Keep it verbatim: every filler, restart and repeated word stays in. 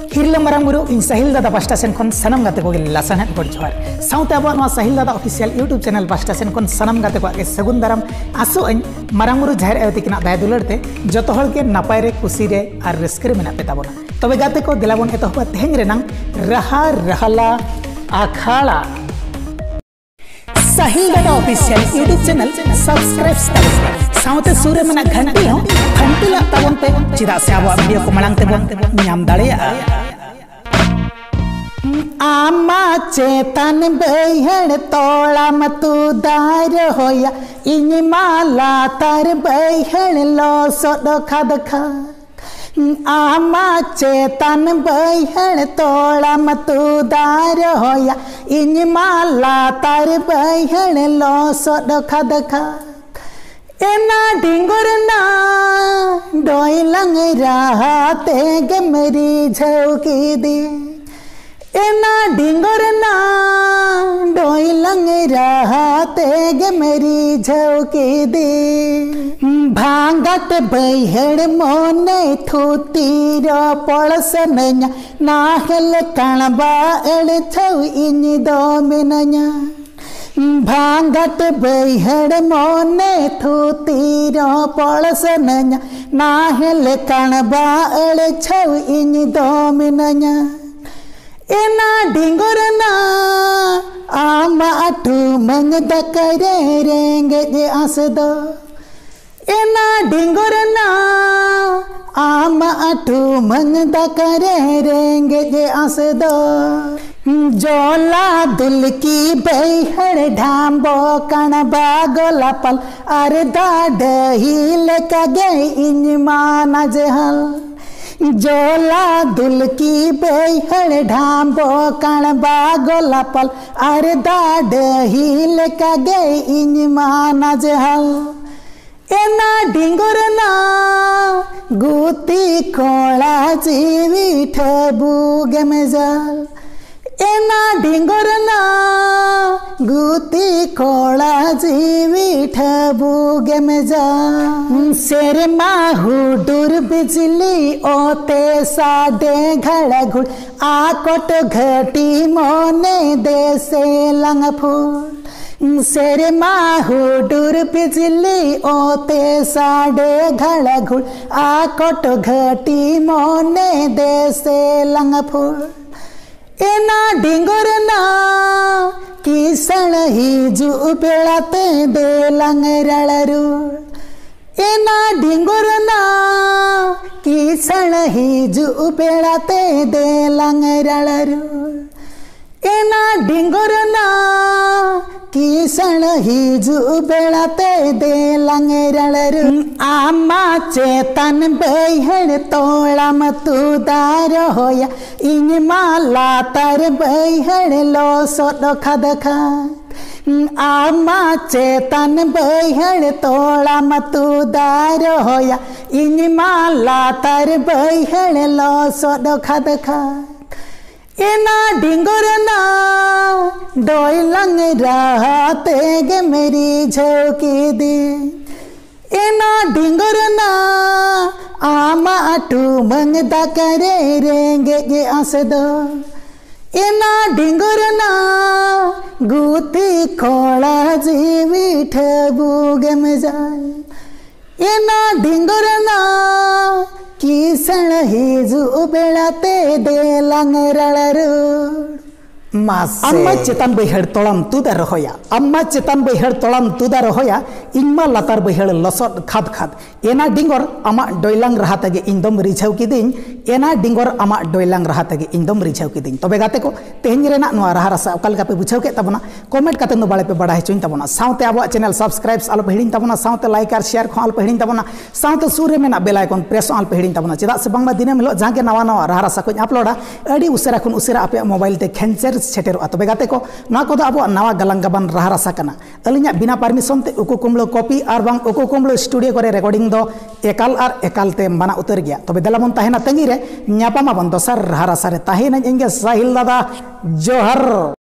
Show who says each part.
Speaker 1: हिरला मारांग बुरु इन साहिल दादा पास्टा सेन खन सनम गाते को लासानहत गड जोहार साउते अब नो Sahil Dada official YouTube channel पास्टा सेन खन सनम गाते को आगे सगुन दाराम आसो अन मारांग बुरु जाहिर एवती किना दाय दुलड़ते जतो हल के नापाय रे खुशी रे आर रस्के रे मेना पे ताबोना तबे गाते को दिलाबोन एतोहबा तेहें रेनांग राहा रहला आखाला Sahil Dada official YouTube channel subscribe साउते सूरे मना घंटी हो घंटी ला ताबोन पे चिदा से आबो वीडियो को मलांग ते बोन न्याम दाड़ेया आमा चेतन बैहड़ तोड़ा मतु दार होया इन माला तार बैहड़ लो सोडो खद खा आमा चेतन बैहड़ तोड़ा मतु दार होया इन माला तार बैहड़ लो सोडो खद खा एना डिंगुर ना दोयlang राहा तेगे मेरी झौकी दी एना डिंगुर ना दोयlang राहा तेगे मेरी झौकी दी भांगत बैहड़ मोने थूतीर पड़सनया नाहल कणबा एड़ छौ इन दो मिनया भांगत बैहड़ मोने थूतीर पड़सनया नाहल कणबा एड़ छौ इन दो मिनया एना डिंगुर ना आमा अठू मंग दकरे रेंगे आसदो एना डिंगुर ना आमा अठू मंग दकरे रेंगे आसदो जोला दुल की बैहड़ ढांबो कणबा गोलापल अरे दादही लेका गई इन माना जहल जोला दुल की बैहड़ ढांबो कणबा गोलापल अरे दादही लेका गई इन माना जहल एना डिंगुर ना गुती खोला जीवी ठबू गेमजाल एना डिंगुर ना गुती खोला जीवी ठबू गेमजाल शेर माहू डूर बिजली ओते साडे घड़घुड़ आकोट घटी मोने देसे लंग फूल शेर माहू डूर बिजली ओते साडे घड़घुड़ आकोट घटी मोने देसे लंग फूल एना डिंगुर ना किसण हिजु बेड़ाते देलंग रड़रू एना डिंगुर ना किसण हिजु बेड़ाते देलंग रड़रू एना डिंगुर ना किसण हिजु बेड़ाते देलंग रड़रू आमा चेतन बैहड़ तोड़ा मतु दार होया इन माला तर बैहड़ लो सोडो खद खा आमा चेतन बैहड़ तोड़ा मतु दार होया इन माला तर बैहड़ लो सोडो खद खा एना डिंगुर ना दोयlang राहा तेगे मेरी झौकी दी एना डिंगुर ना आमा अटू मंग दकरे रेंगे आसदो एना डिंगुर ना गुती खोला जीवी ठबू गेमजाल एना डिंगुर ना किसण हिजु बेड़ाते देलंग रड़रू अम्मा चेतन बैहड़ तोड़म तुदा रहोया अम्मा चेतन बैहड़ तोड़म तुदा रहोया इनमा लतार बैहड़ लसट खाद खाद एना डिंगोर आमा दोयlang राहा तगे इंदम रिझाव किदिन एना डिंगोर आमा दोयlang राहा तगे इंदम रिझाव किदिन तबे गाते को तेहें रेना नोवा राहा रसा अकाल का पे बुझाव के तबना कमेंट काते नो बाळे पे बड़ा हेचुइन तबना साउते आबो चैनल सब्सक्राइब आल पे हिडिन तबना साउते लाइक आर शेयर खो आल पे हिडिन तबना साउते सुरे मेना बेल आइकन प्रेस आल पे हिडिन तबना चेदा से बांगबा दिने मिलो जाके नवा नवा राहा रसा को अपलोडा अडी उसेरा खन उसेरा आपे मोबाइल ते खेंचर सेटेर तबे गाते को ना को अब नवा गलंग गबन राहा रसा कना अलिना बिना परमिशन ते उकु कुमलो कॉपी और बांग उकु कुमलो स्टूडियो करे रिकॉर्डिंग दो एकाल और एकाल ते मना उतर गया तबे दलाबन ताहेना तंगी रे न्यापामा बन दोसर राहा रसा रे ताहेना इंगे साहिल दादा जोहर।